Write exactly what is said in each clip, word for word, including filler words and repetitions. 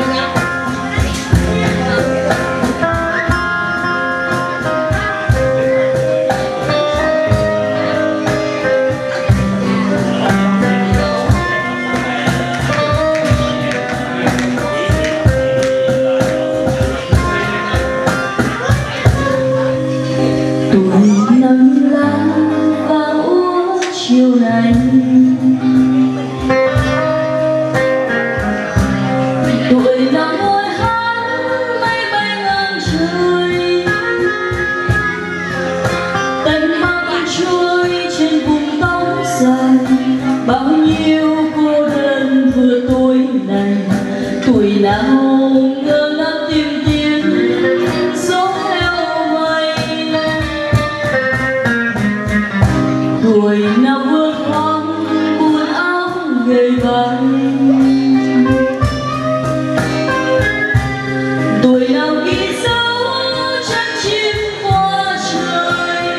Bao nhiêu cô đơn vừa tuổi này, tuổi nào ngơ ngác tìm kiếm gió theo mây, tuổi nào vượt hoang buồn áo gầy vai, tuổi nào ghi dấu chân chim qua trời.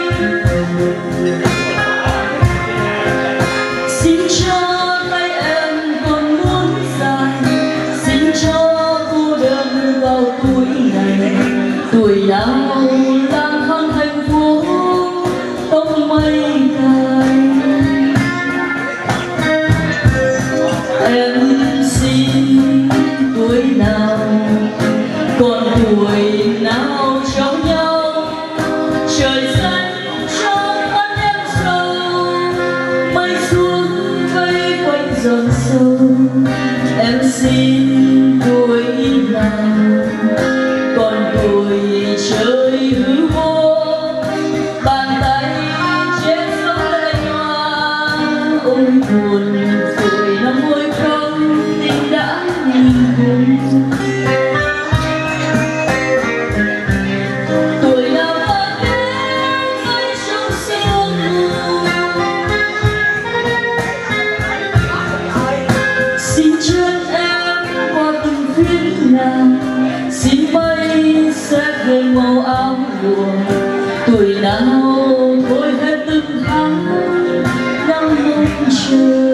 Xin cho tay em còn muốn dài, xin cho cô đơn vào tuổi này, tuổi nào lang thang thành phố tóc mây cài. Em xin tuổi nào còn tuổi nào trong nhau, trời xanh trong mắt em sâu, mây xuống vây quanh giòn sâu. Em xin tuổi nào còn tuổi trời hư vô, bàn tay chết sống lệ nhòa. Ôi buồn tuổi năm môi không tình đã nghìn cùng. Tuổi nào vẫn đến với trong sương mù, xin chân em qua từng phiến nàng, xin mây xếp lên màu áo lụa. Tuổi nào thôi hết từng tháng năm mong chờ.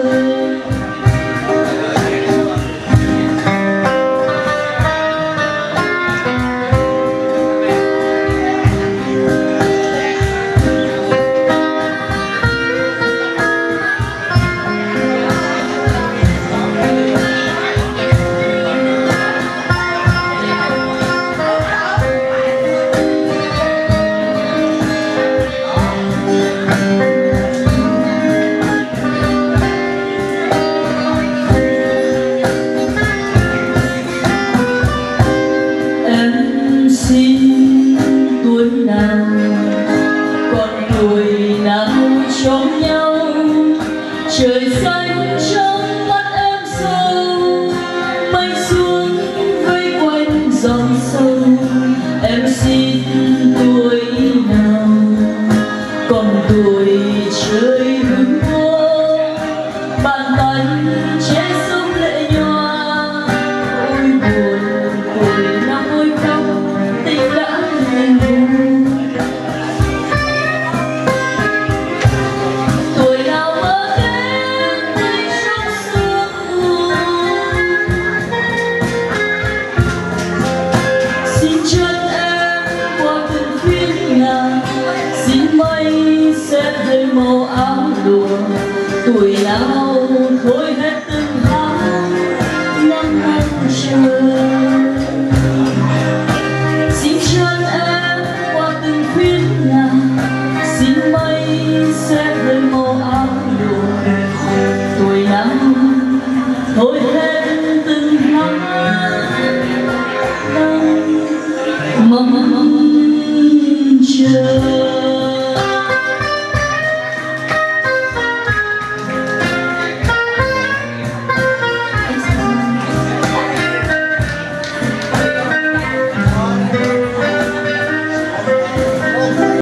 Xin tuổi nào còn tuổi nào trong nhau, trời xanh trong mắt em sâu, mây xuống vây quanh dòng sâu. Em xin tuổi nào còn tuổi trời hứng vô, bàn tay che sông lệ nhòa. Ôi buồn tuổi năm ôi khóc tình đã ngừng ngủ. Tuổi nào mơ đến tay trong sương mù, xin chân em qua từng phiến ngàn, xin mây xếp lên màu áo lụa. Tuổi nào thôi hết từng tháng năm mong chờ. Xin chân em qua từng phiến ngàn, xin mây xếp lên màu áo lụa. Tuổi nào thôi hết từng tháng năm mong chờ.